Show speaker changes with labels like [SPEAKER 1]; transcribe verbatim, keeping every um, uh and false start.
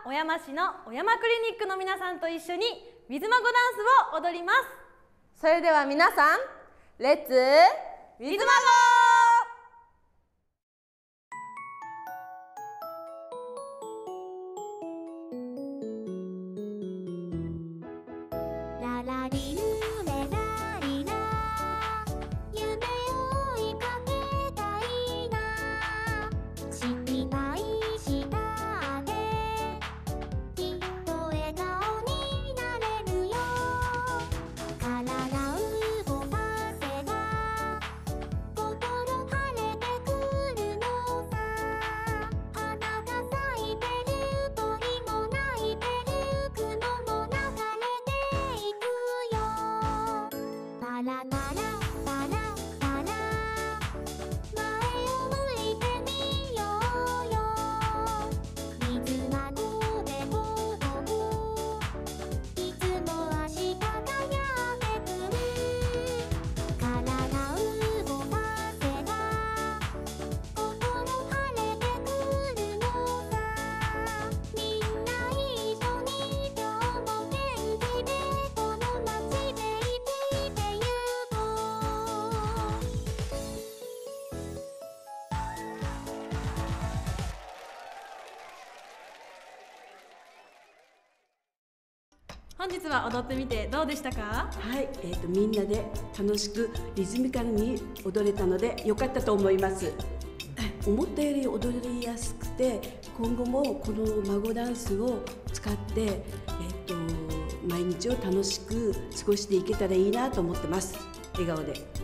[SPEAKER 1] 小山市の小山クリニックの皆さんと一緒にウィズマゴダンスを踊ります。
[SPEAKER 2] それでは皆さん、レッツウィズマゴ。
[SPEAKER 3] ララリルレラリラ、夢を追いかけたいな。失敗したできっと笑顔になれるよ。体動かせば心晴れてくるのさ。花が咲いてる、鳥も鳴いてる、雲も流れていくよ。パラパラパラパラ、前を向いてみようよ。水窓で踊る、いつも足輝いてくる。体動かせば心晴れてくるのさ。みんな一緒に今日も元気でこの街で生きてゆこう。
[SPEAKER 1] 本日は踊ってみてどうでしたか？
[SPEAKER 4] はい、えー、とみんなで楽しくリズミカルに踊れたので良かったと思います。思ったより踊りやすくて、今後もこのマゴダンスを使って、えー、と毎日を楽しく過ごしていけたらいいなと思ってます。笑顔で。